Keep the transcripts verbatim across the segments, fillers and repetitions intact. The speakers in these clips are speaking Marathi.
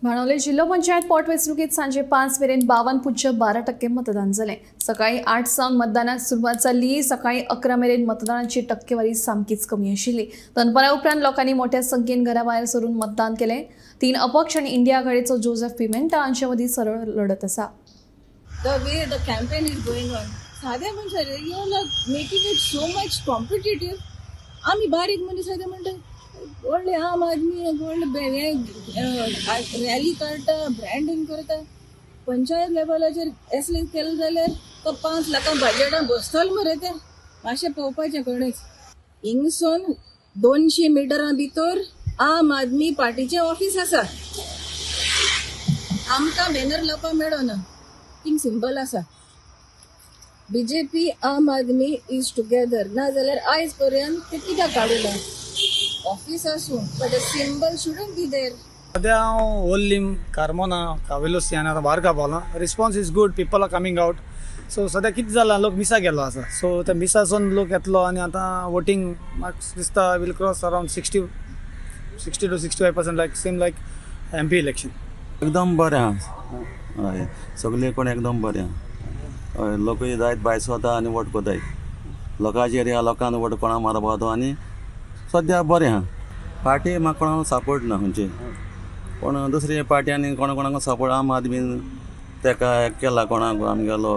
बाणावले जिल्हा पंचायत पोटवेंचणुकीत सांजे पांच मेरेन बावन पुज्य बारा टक्के मतदान जालें। सकाळी आठ सावन मतदानाक सुरवात जाल्ली। सकाळी अकरा मेरेन मतदानाची टक्केवारी सामकीच कमी आशिल्ली। दनपारा उपरांत लोकांनी मोठ्या संख्येन घरा भायर सरून मतदान केलें। तीन अपक्ष आनी इंडिया आघाडीचो जोसेफ पिमेंटा हांचे मदीं सरळ लढत आसा। The way the campaign is going on, साध्या मनशार you are making it so much competitive. आम्ही बारीक मनीस साध्या म्हणटा व्हडले आम आदमी व्हडले रॅली काडटा, ब्रँडिंग करता। पंचायत लेवलाचेर असले केलें जाल्यार तो पांच लाखां बजेटान बसतलो मरे ते मातशें पळोवपाचें कोणेच। हिंगसून दोनशे मिटरां भितर आम आदमी पार्टीचें ऑफिस आसा। आमकां बॅनर लावपाक मेळना, थिंग सिंबल आसा बीजेपी आम आदमी इज टुगेदर। ना जाल्यार आयज पर्यंत ते कित्याक काडूना ऑफिस आसूं but the symbol shouldn't be there. सद्या हांव ओल्लीम कार्मोना कावेलोसी आनी आतां भायर कापालो। Response is good, people are coming out. So सद्या कितें जालां, लोक मिसा गेलो आसा। सो त्या मिसासून लोक येतलो आनी आतां वोटींग म्हाका दिसता will cross around sixty sixty two sixty five percent like same like M P election. एकदम बरें आहा, हय सगळे कोण एकदम बरें आहा। हय लोकूय जायत भायर सरता आनी वोट कोताय। लोकांचे एरिया लोकांन वोट कोणाक मारपाक तो आनी सद्या बरें आहा। पार्टी म्हाका कोणाक सपोर्ट ना खंयची, पूण दुसरी पार्टी आनी कोणा कोणाक सपोर्ट आम आदमीन तेका हें केला, कोणाक आमगेलो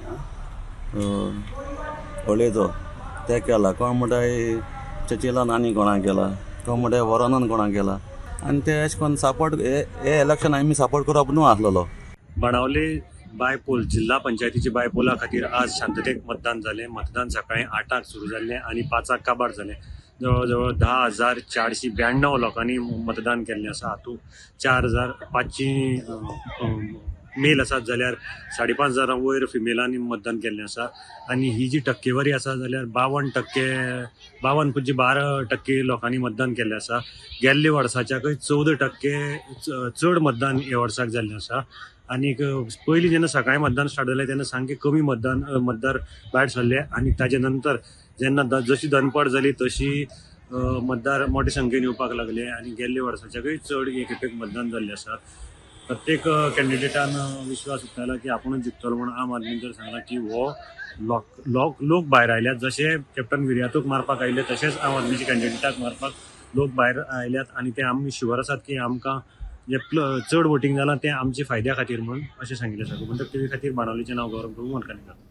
होळेचो ते केला, कोण म्हणटाय चचिलान आनी कोणाक केला, कोण म्हणटाय वरोनान कोणाक केला आनी ते अशें करून सपोर्ट हे इलेक्शन आमी सपोर्ट करप न्हू आसलेलो। बाणावले बायपोल जिल्हा पंचायतीचे बायपोला खातीर आज शांततेत मतदान जालें। मतदान सकाळी आठांक सुरू जाल्लें आनी पांचाक काबार जालें। जवळ जवळ धा हजार चारशी ब्याण्णव लोकांनी मतदान केल्लें आसा। हातूंत चार हजार पांचशी मेल आसात जाल्यार साडे पांच हजारां वयर फिमेलांनी मतदान केल्लें आसा। आनी ही जी टक्केवारी आसा जाल्यार बावन टक्के बावन पुज्य बारा टक्के लोकांनी मतदान केल्लें आसा। गेल्ले वर्साच्याकय चवदा टक्के चड मतदान हे वर्साक जाल्लें आसा। आनीक पयलीं जेन्ना सकाळी मतदान स्टार्ट जालें तेन्ना सामकें कमी मतदान मतदार भायर सरले आनी ताजे नंतर जेन्ना जशी दनपड जाली तशी मतदार मोठे संख्येन येवपाक लागले आनी गेल्ले वर्साच्याकय चड हे खेपेक मतदान जाल्लें आसा। प्रत्येक कॅन्डिडेटान विश्वास उक्तायला की आपुणूच जिखतलो म्हूण। आम आदमीन जर सांगला की हो लोक लोक लोक भायर आयल्यात, जशे कॅप्टन विर्यातूक मारपाक आयले तशेंच आम आदमीच्या कॅन्डिडेटाक मारपाक लोक भायर आयल्यात आनी ते आमी शुवर आसात की आमकां जे चड वोटींग जालां तें आमच्या फायद्या खातीर म्हूण अशें सांगिल्लें आसा। गोमंतक टीव्ही खातीर बाणावलेचें नांव गौरव प्रभू मनकानीकर।